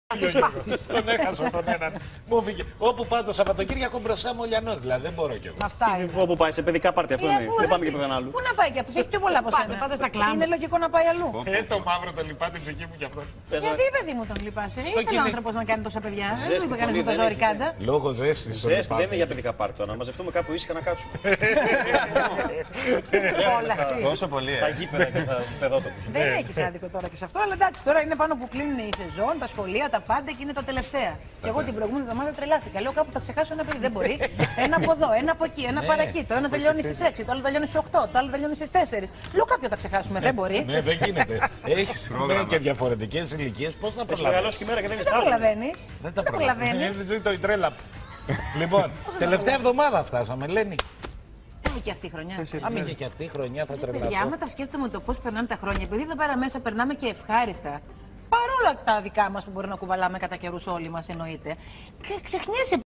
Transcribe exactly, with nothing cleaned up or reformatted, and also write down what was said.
Τον έχασα τον έναν. Μου φύγε. Όπου πάω το Σαββατοκύριακο μπροστά μου ο Λιανός, δηλαδή δεν μπορώ κι εγώ. Αυτά είναι. Όπου πάει, σε παιδικά πάρτι αυτό είναι. Δεν πάμε και πουθενά άλλου. Πού να πάει κι αυτό, έχει πιο πολλά από σένα. Πάντα στα κλαμπ. Είναι λογικό να πάει αλλού. Ε, το μαύρο το λυπάται την ψυχή μου κι αυτό. Γιατί, παιδί μου, τον λυπάσαι. Ήθελε ο άνθρωπο να κάνει τόσα παιδιά. Δεν του είπε κανεί με το ζόρι κάντα. Λόγω ζέστη. Ζέστη δεν είναι για παιδικά πάρτι, να μαζευτούμε κάπου ήσυχα να κάτσουμε. Τόσο πολύ. Στα γήπεδα και στα παιδότοπα. Δεν έχει άδικο τώρα και σε αυτό, αλλά εντάξει, τώρα είναι πάνω που κλείνουν οι σεζόν, τα σχολεία, τα πάντα και είναι τα τελευταία. Και εγώ την προηγούμενη εβδομάδα τρελάθηκα. Λέω κάπου θα ξεχάσω ένα παιδί. Δεν μπορεί. Ένα από εδώ, ένα από εκεί, ένα παρακεί. Το ένα τελειώνει στι έξι, το άλλο τελειώνει στι οκτώ, το άλλο τελειώνει στι τέσσερι. Λέω κάποιο θα ξεχάσουμε. Δεν μπορεί. Ναι, δεν γίνεται. Έχει και διαφορετικέ ηλικίε. Πώ θα προλαβαίνει. Δεν τα προλαβαίνει. Δεν τα προλαβαίνει. Δεν ζει το η τρέλα. Λοιπόν, τελευταία εβδομάδα φτάσαμε, Λένη. Έχει και αυτή η χρονιά. Αν είχε και αυτή η χρονιά θα τρελαθώ. Παιδιά, άμα τα σκέφτομαι το πώ περνάνε τα χρόνια, επειδή εδώ πέρα μέσα περνάμε και ευχάριστα. Παρόλα τα δικά μα που μπορεί να κουβαλάμε κατά καιρού όλοι μα, εννοείται. Και ξεχνιέσαι.